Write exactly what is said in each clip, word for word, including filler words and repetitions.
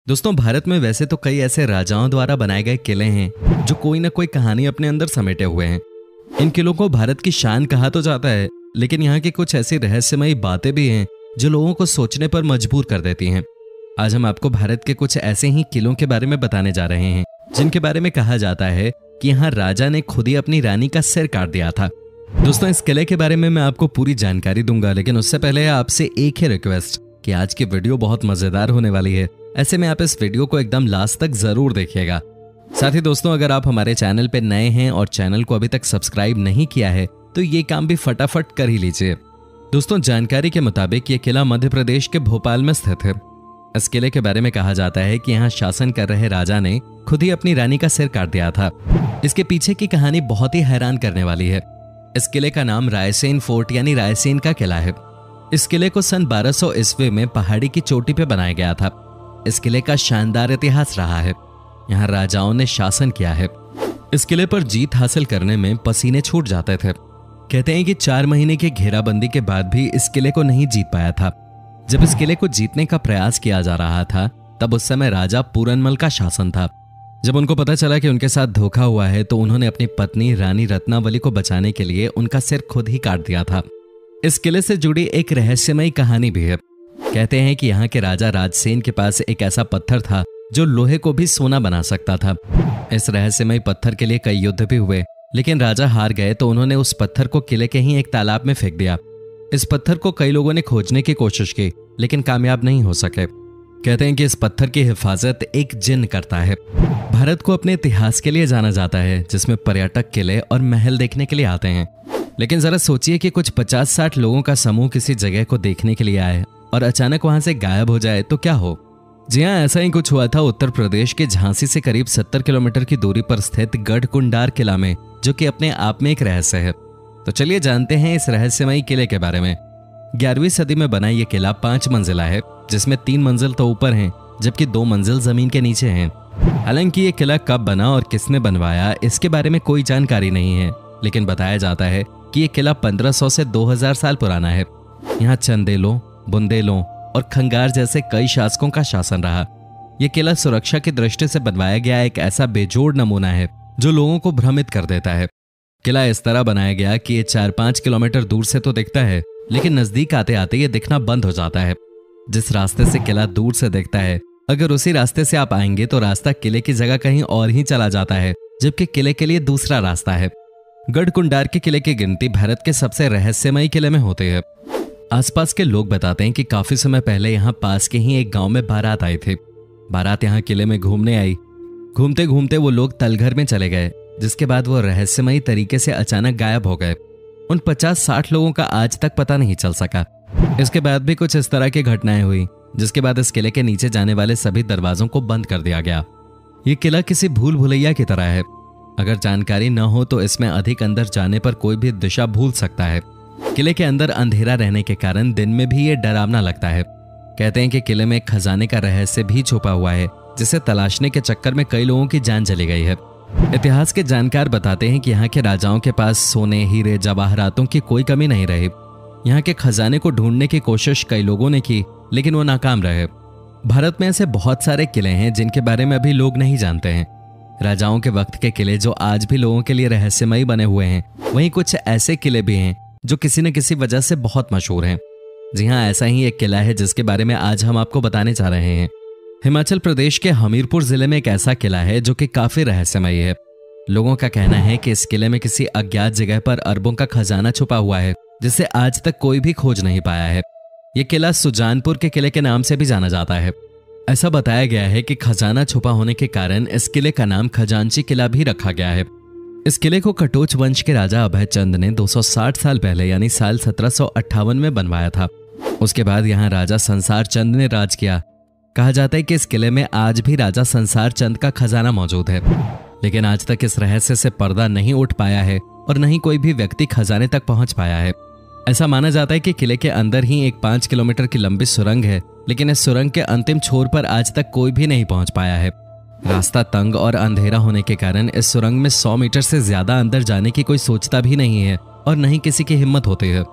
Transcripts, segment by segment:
दोस्तों, भारत में वैसे तो कई ऐसे राजाओं द्वारा बनाए गए किले हैं जो कोई ना कोई कहानी अपने अंदर समेटे हुए हैं। इन किलों को भारत की शान कहा तो जाता है, लेकिन यहाँ की कुछ ऐसी रहस्यमयी बातें भी हैं जो लोगों को सोचने पर मजबूर कर देती हैं। आज हम आपको भारत के कुछ ऐसे ही किलों के बारे में बताने जा रहे हैं जिनके बारे में कहा जाता है कि यहाँ राजा ने खुद ही अपनी रानी का सिर काट दिया था। दोस्तों, इस किले के बारे में मैं आपको पूरी जानकारी दूंगा, लेकिन उससे पहले आपसे एक ही रिक्वेस्ट कि आज की वीडियो बहुत मजेदार होने वाली है। ऐसे में आप इस वीडियो को एकदम लास्ट तक जरूर देखिएगा। साथ ही दोस्तों, अगर आप हमारे चैनल पे नए हैं और चैनल को अभी तक सब्सक्राइब नहीं किया है तो ये काम भी फटाफट कर ही लीजिए। दोस्तों, जानकारी के मुताबिक ये किला मध्य प्रदेश के भोपाल में स्थित है। इस किले के बारे में कहा जाता है कि यहाँ शासन कर रहे राजा ने खुद ही अपनी रानी का सिर काट दिया था। इसके पीछे की कहानी बहुत ही हैरान करने वाली है। इस किले का नाम रायसेन फोर्ट यानी रायसेन का किला है। इस किले को सन बारह सौ ईस्वी में पहाड़ी की चोटी पे बनाया गया था। इस किले का शानदार इतिहास रहा है। यहाँ राजाओं ने शासन किया है। इस किले पर जीत हासिल करने में पसीने छूट जाते थे। कहते हैं कि चार महीने की घेराबंदी के बाद भी इस किले को नहीं जीत पाया था। जब इस किले को जीतने का प्रयास किया जा रहा था तब उस समय राजा पूरनमल का शासन था। जब उनको पता चला कि उनके साथ धोखा हुआ है तो उन्होंने अपनी पत्नी रानी रत्नावली को बचाने के लिए उनका सिर खुद ही काट दिया था। इस किले से जुड़ी एक रहस्यमयी कहानी भी है। कहते हैं कि यहाँ के राजा राजसेन के पास एक ऐसा पत्थर था जो लोहे को भी सोना बना सकता था। इस रहस्यमयी पत्थर के लिए कई युद्ध भी हुए, लेकिन राजा हार गए तो उन्होंने उस पत्थर को किले के ही एक तालाब में फेंक दिया। इस पत्थर को कई लोगों ने खोजने की कोशिश की, लेकिन कामयाब नहीं हो सके। कहते हैं कि इस पत्थर की हिफाजत एक जिन करता है। भारत को अपने इतिहास के लिए जाना जाता है, जिसमें पर्यटक किले और महल देखने के लिए आते हैं। लेकिन जरा सोचिए कि कुछ पचास साठ लोगों का समूह किसी जगह को देखने के लिए आए और अचानक वहां से गायब हो जाए तो क्या हो। जी हाँ, ऐसा ही कुछ हुआ था उत्तर प्रदेश के झांसी से करीब सत्तर किलोमीटर की दूरी पर स्थित गढ़कुंडार किला में, जो कि अपने आप में एक रहस्य है। तो चलिए जानते हैं इस रहस्यमयी किले के बारे में। ग्यारहवीं सदी में बना ये किला पांच मंजिला है, जिसमें तीन मंजिल तो ऊपर हैं जबकि दो मंजिल जमीन के नीचे हैं। हालांकि ये किला कब बना और किसने बनवाया इसके बारे में कोई जानकारी नहीं है, लेकिन बताया जाता है कि ये किला पंद्रह सौ से दो हज़ार साल पुराना है। यहाँ चंदेलों, बुंदेलों और खंगार जैसे कई शासकों का शासन रहा। यह किला सुरक्षा की दृष्टि से बनवाया गया एक ऐसा बेजोड़ नमूना है जो लोगों को भ्रमित कर देता है। किला इस तरह बनाया गया कि ये चार पांच किलोमीटर दूर से तो दिखता है, लेकिन नजदीक आते आते ये दिखना बंद हो जाता है। जिस रास्ते से किला दूर से दिखता है, अगर उसी रास्ते से आप आएंगे तो रास्ता किले की जगह कहीं और ही चला जाता है, जबकि किले के लिए दूसरा रास्ता है। गढ़कुंडार के किले की गिनती भारत के सबसे रहस्यमयी किले में होते हैं। आसपास के लोग बताते हैं कि काफी समय पहले यहाँ पास के ही एक गांव में बारात आई थी। बारात यहाँ किले में घूमने आई। घूमते घूमते वो लोग तलघर में चले गए, जिसके बाद वो रहस्यमयी तरीके से अचानक गायब हो गए। उन पचास साठ लोगों का आज तक पता नहीं चल सका। इसके बाद भी कुछ इस तरह की घटनाएं हुई, जिसके बाद इस किले के नीचे जाने वाले सभी दरवाजों को बंद कर दिया गया। ये किला किसी भूल भुलैया की तरह है। अगर जानकारी न हो तो इसमें अधिक अंदर जाने पर कोई भी दिशा भूल सकता है। किले के अंदर अंधेरा रहने के कारण दिन में भी ये डरावना लगता है। कहते हैं कि किले में एक खजाने का रहस्य भी छुपा हुआ है, जिसे तलाशने के चक्कर में कई लोगों की जान चली गई है। इतिहास के जानकार बताते हैं कि यहाँ के राजाओं के पास सोने, हीरे, जवाहरातों की कोई कमी नहीं रही। यहाँ के खजाने को ढूंढने की कोशिश कई लोगों ने की, लेकिन वो नाकाम रहे। भारत में ऐसे बहुत सारे किले हैं जिनके बारे में अभी लोग नहीं जानते हैं। राजाओं के वक्त के किले जो आज भी लोगों के लिए रहस्यमयी बने हुए हैं, वहीं कुछ ऐसे किले भी हैं जो किसी न किसी वजह से बहुत मशहूर हैं। जी हाँ, ऐसा ही एक किला है जिसके बारे में आज हम आपको बताने जा रहे हैं। हिमाचल प्रदेश के हमीरपुर जिले में एक ऐसा किला है जो कि काफी रहस्यमयी है। लोगों का कहना है कि इस किले में किसी अज्ञात जगह पर अरबों का खजाना छुपा हुआ है, जिसे आज तक कोई भी खोज नहीं पाया है। यह किला सुजानपुर के किले के नाम से भी जाना जाता है। ऐसा बताया गया है कि खजाना छुपा होने के कारण इस किले का नाम खजांची किला भी रखा गया है। इस किले को कटोच वंश के राजा अभय चंद ने दो सौ साठ साल पहले यानी साल सत्रह सौ अट्ठावन में बनवाया था। उसके बाद यहाँ राजा संसार चंद ने राज किया। कहा जाता है कि इस किले में आज भी राजा संसार चंद का खजाना मौजूद है, लेकिन आज तक इस रहस्य से पर्दा नहीं उठ पाया है और न ही कोई भी व्यक्ति खजाने तक पहुंच पाया है। ऐसा माना जाता है कि किले के अंदर ही एक पांच किलोमीटर की लंबी सुरंग है, लेकिन इस सुरंग के अंतिम छोर पर आज तक कोई भी नहीं पहुंच पाया है। रास्ता तंग और अंधेरा होने के कारण इस सुरंग में सौ मीटर से ज्यादा अंदर जाने की कोई सोचता भी नहीं है और न ही किसी की हिम्मत होती है।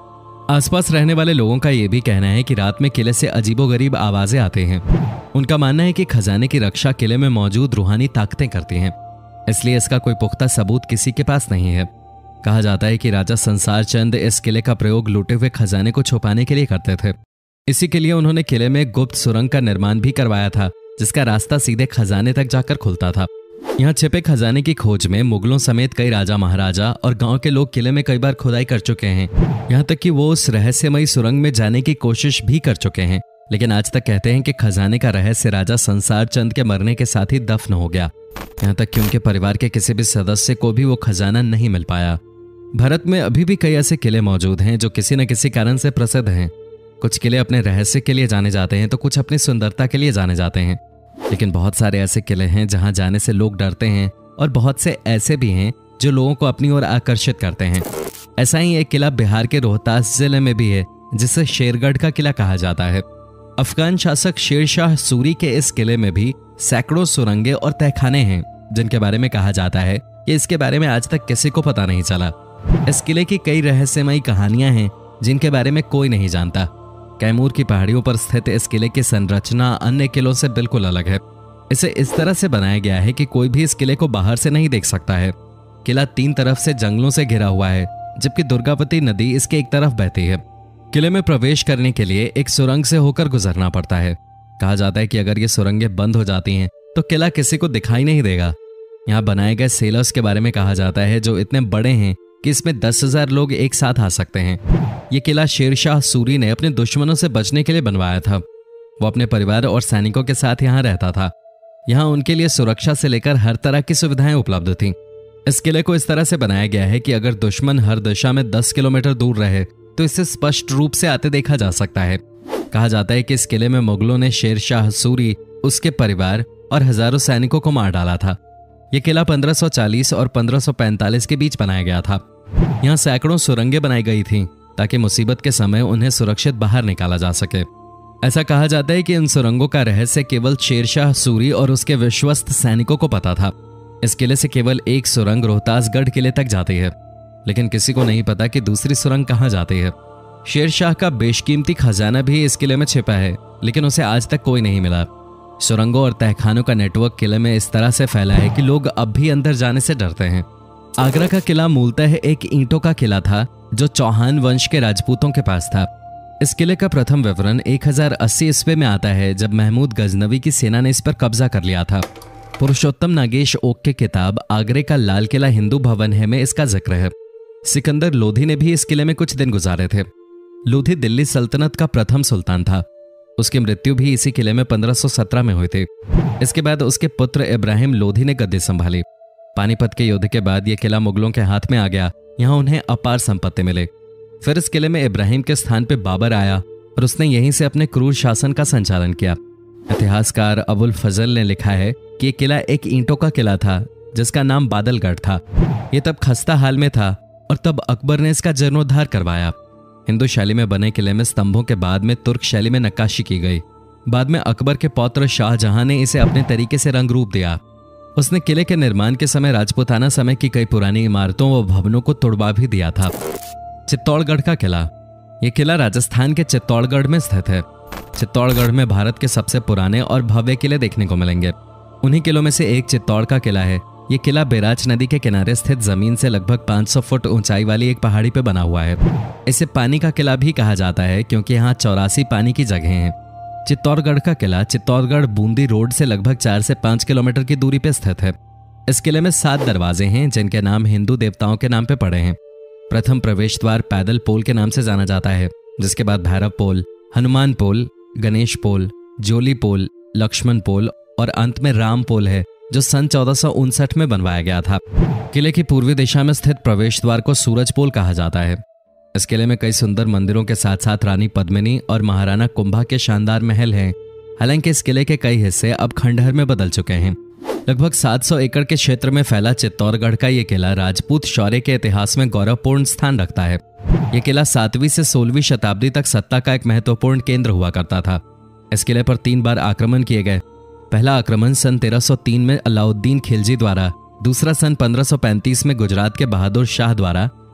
आसपास रहने वाले लोगों का यह भी कहना है कि रात में किले से अजीबोगरीब आवाजें आते हैं। उनका मानना है कि खजाने की रक्षा किले में मौजूद रूहानी ताकतें करती हैं, इसलिए इसका कोई पुख्ता सबूत किसी के पास नहीं है। कहा जाता है कि राजा संसार चंद इस किले का प्रयोग लूटे हुए खजाने को छुपाने के लिए करते थे। इसी के लिए उन्होंने किले में गुप्त सुरंग का निर्माण भी करवाया था, जिसका रास्ता सीधे खजाने तक जाकर खुलता था। यहाँ छिपे खजाने की खोज में मुगलों समेत कई राजा महाराजा और गांव के लोग किले में कई बार खुदाई कर चुके हैं। यहाँ तक कि वो उस रहस्यमयी सुरंग में जाने की कोशिश भी कर चुके हैं, लेकिन आज तक कहते हैं कि खजाने का रहस्य राजा संसार चंद के मरने के साथ ही दफन हो गया। यहाँ तक कि उनके परिवार के किसी भी सदस्य को भी वो खजाना नहीं मिल पाया। भारत में अभी भी कई ऐसे किले मौजूद हैं जो किसी न किसी कारण से प्रसिद्ध हैं। कुछ किले अपने रहस्य के लिए जाने जाते हैं तो कुछ अपनी सुंदरता के लिए जाने जाते हैं, लेकिन बहुत सारे ऐसे किले हैं जहां जाने से लोग डरते हैं और बहुत से ऐसे भी हैं जो लोगों को अपनी ओर आकर्षित करते हैं। ऐसा ही एक किला बिहार के रोहतास जिले में भी है, जिसे शेरगढ़ का किला कहा जाता है। अफगान शासक शेरशाह सूरी के इस किले में भी सैकड़ों सुरंगें और तहखाने हैं, जिनके बारे में कहा जाता है कि इसके बारे में आज तक किसी को पता नहीं चला। इस किले की कई रहस्यमयी कहानियां हैं जिनके बारे में कोई नहीं जानता। कैमूर की पहाड़ियों पर स्थित इस किले की संरचना अन्य किलों से बिल्कुल अलग है। इसे इस तरह से बनाया गया है कि कोई भी इस किले को बाहर से नहीं देख सकता है। किला तीन तरफ से जंगलों से घिरा हुआ है, जबकि दुर्गावती नदी इसके एक तरफ बहती है। किले में प्रवेश करने के लिए एक सुरंग से होकर गुजरना पड़ता है। कहा जाता है कि अगर ये सुरंगें बंद हो जाती हैं तो किला किसी को दिखाई नहीं देगा। यहाँ बनाए गए सेलर्स के बारे में कहा जाता है जो इतने बड़े हैं कि इसमें दस हजार लोग एक साथ आ सकते हैं। ये किला शेरशाह सूरी ने अपने दुश्मनों से बचने के लिए बनवाया था। वो अपने परिवार और सैनिकों के साथ यहाँ रहता था। यहाँ उनके लिए सुरक्षा से लेकर हर तरह की सुविधाएं उपलब्ध थीं। इस किले को इस तरह से बनाया गया है कि अगर दुश्मन हर दिशा में दस किलोमीटर दूर रहे तो इसे स्पष्ट रूप से आते देखा जा सकता है। कहा जाता है कि इस किले में मुगलों ने शेरशाह सूरी, उसके परिवार और हजारों सैनिकों को मार डाला था। यह किला पंद्रह सौ चालीस और पंद्रह सौ पैंतालीस के बीच बनाया गया था। यहाँ सैकड़ों सुरंगें बनाई गई थीं ताकि मुसीबत के समय उन्हें सुरक्षित बाहर निकाला जा सके। ऐसा कहा जाता है कि इन सुरंगों का रहस्य केवल शेरशाह सूरी और उसके विश्वस्त सैनिकों को पता था। इस किले से केवल एक सुरंग रोहतासगढ़ किले तक जाती है, लेकिन किसी को नहीं पता कि दूसरी सुरंग कहाँ जाती है। शेरशाह का बेशकीमती खजाना भी इस किले में छिपा है, लेकिन उसे आज तक कोई नहीं मिला। सुरंगों और तहखानों का नेटवर्क किले में इस तरह से फैला है कि लोग अब भी अंदर जाने से डरते हैं। आगरा का किला मूलतः एक ईंटों का किला था जो चौहान वंश के राजपूतों के पास था। इस किले का प्रथम विवरण एक हज़ार अस्सी ईस्वी में आता है, जब महमूद गजनवी की सेना ने इस पर कब्जा कर लिया था। पुरुषोत्तम नागेश ओक की किताब आगरे का लाल किला हिंदू भवन है में इसका जिक्र है। सिकंदर लोधी ने भी इस किले में कुछ दिन गुजारे थे। लोधी दिल्ली सल्तनत का प्रथम सुल्तान था। उसकी मृत्यु भी इसी किले में पंद्रह सौ सत्रह में हुई थी। इसके बाद उसके पुत्र इब्राहिम लोधी ने गद्दी संभाली। पानीपत के युद्ध के बाद यह किला मुगलों के हाथ में आ गया। यहाँ उन्हें अपार संपत्ति मिले। फिर इस किले में इब्राहिम के स्थान पर बाबर आया और उसने यहीं से अपने क्रूर शासन का संचालन किया। इतिहासकार अबुल फजल ने लिखा है कि यह किला एक ईंटों का किला था जिसका नाम बादलगढ़ था। यह तब खस्ता हाल में था और तब अकबर ने इसका जीर्णोद्धार करवाया। हिंदू शैली में बने किले में स्तंभों के बाद में तुर्क शैली में नक्काशी की गई। बाद में अकबर के पौत्र शाहजहां ने इसे अपने तरीके से रंग रूप दिया। उसने किले के निर्माण के समय राजपूताना समय की कई पुरानी इमारतों व भवनों को तोड़वा भी दिया था। चित्तौड़गढ़ का किला। यह किला राजस्थान के चित्तौड़गढ़ में स्थित है। चित्तौड़गढ़ में भारत के सबसे पुराने और भव्य किले देखने को मिलेंगे। उन्हीं किलों में से एक चित्तौड़ का किला है। यह किला बैराज नदी के किनारे स्थित जमीन से लगभग पाँच सौ फुट ऊंचाई वाली एक पहाड़ी पर बना हुआ है। इसे पानी का किला भी कहा जाता है क्योंकि यहाँ चौरासी पानी की जगह हैं। चित्तौड़गढ़ का किला चित्तौड़गढ़ बूंदी रोड से लगभग चार से पाँच किलोमीटर की दूरी पर स्थित है। इस किले में सात दरवाजे हैं जिनके नाम हिंदू देवताओं के नाम पे पड़े हैं। प्रथम प्रवेश द्वार पैदल पोल के नाम से जाना जाता है, जिसके बाद भैरव पोल, हनुमान पोल, गणेश पोल, जोली पोल, लक्ष्मण पोल और अंत में राम पोल है जो सन चौदह सौ उनसठ में बनवाया गया था। किले की पूर्वी दिशा में स्थित प्रवेश द्वार को सूरज पोल कहा जाता है। इस किले में कई सुंदर मंदिरों के साथ साथ रानी पद्मिनी और महाराणा कुंभा के शानदार महल हैं। हालांकि इस किले के कई हिस्से अब खंडहर में बदल चुके हैं। लगभग सात सौ एकड़ के क्षेत्र में फैला चित्तौड़गढ़ का यह किला राजपूत शौर्य के इतिहास में गौरवपूर्ण स्थान रखता है। यह किला सातवीं से सोलहवीं शताब्दी तक सत्ता का एक महत्वपूर्ण केंद्र हुआ करता था। इस किले पर तीन बार आक्रमण किए गए। पहला आक्रमण सन तेरह सौ तीन में अलाउद्दीन खिलजी द्वारा, दूसरा सन पंद्रह सौ पैंतीस में गुजरात के बहादुर शाह द्वारा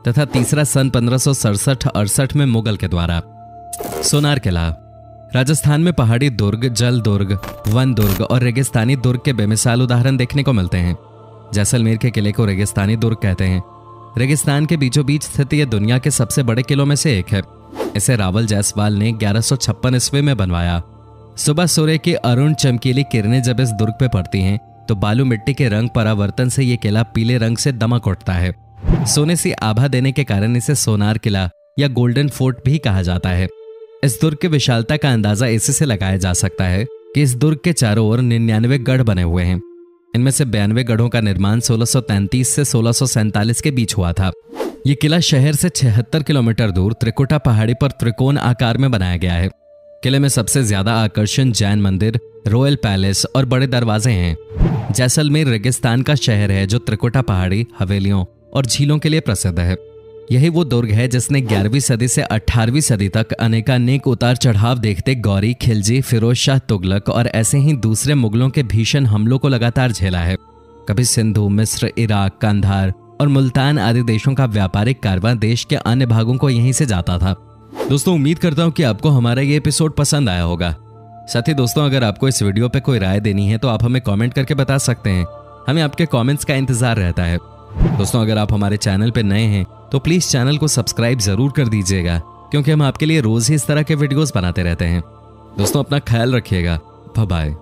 तथा तीसरा सन पंद्रह सौ सड़सठ अड़सठ में मुगल के द्वारा। सोनार किला राजस्थान में पहाड़ी दुर्ग, जल दुर्ग, वन दुर्ग और रेगिस्तानी दुर्ग के बेमिसाल उदाहरण देखने को मिलते हैं। जैसलमेर के किले को रेगिस्तानी दुर्ग कहते हैं। रेगिस्तान के बीचों बीच स्थित यह दुनिया के सबसे बड़े किलों में से एक है। इसे रावल जायसवाल ने ग्यारह सौ छप्पन ईस्वी में बनवाया। सुबह सूर्य की अरुण चमकीली किरणें जब इस दुर्ग पे पड़ती हैं तो बालू मिट्टी के रंग परावर्तन से ये किला पीले रंग से दमक उठता है। सोने सी आभा देने के कारण इसे सोनार किला या गोल्डन फोर्ट भी कहा जाता है। इस दुर्ग की विशालता का अंदाजा इसी से लगाया जा सकता है कि इस दुर्ग के चारों ओर निन्यानवे गढ़ बने हुए हैं। इनमें से बयानवे गढ़ों का निर्माण सोलह सौ तैंतीस से सोलह सौ सैंतालीस के बीच हुआ था। ये किला शहर से छिहत्तर किलोमीटर दूर त्रिकुटा पहाड़ी पर त्रिकोण आकार में बनाया गया है। किले में सबसे ज्यादा आकर्षण जैन मंदिर, रॉयल पैलेस और बड़े दरवाजे हैं। जैसलमेर रेगिस्तान का शहर है जो त्रिकुटा पहाड़ी, हवेलियों और झीलों के लिए प्रसिद्ध है। यही वो दुर्ग है जिसने ग्यारहवीं सदी से अठारहवीं सदी तक अनेकानेक उतार चढ़ाव देखते गौरी, खिलजी, फिरोज शाह तुगलक और ऐसे ही दूसरे मुगलों के भीषण हमलों को लगातार झेला है। कभी सिंधु, मिस्र, इराक, कंधार और मुल्तान आदि देशों का व्यापारिक कारवां देश के अन्य भागों को यहीं से जाता था। दोस्तों, उम्मीद करता हूं कि आपको हमारा ये एपिसोड पसंद आया होगा। साथ ही दोस्तों, अगर आपको इस वीडियो पे कोई राय देनी है तो आप हमें कमेंट करके बता सकते हैं। हमें आपके कमेंट्स का इंतजार रहता है। दोस्तों, अगर आप हमारे चैनल पे नए हैं तो प्लीज चैनल को सब्सक्राइब जरूर कर दीजिएगा, क्योंकि हम आपके लिए रोज ही इस तरह के वीडियोस बनाते रहते हैं। दोस्तों, अपना ख्याल रखिएगा। Bye bye.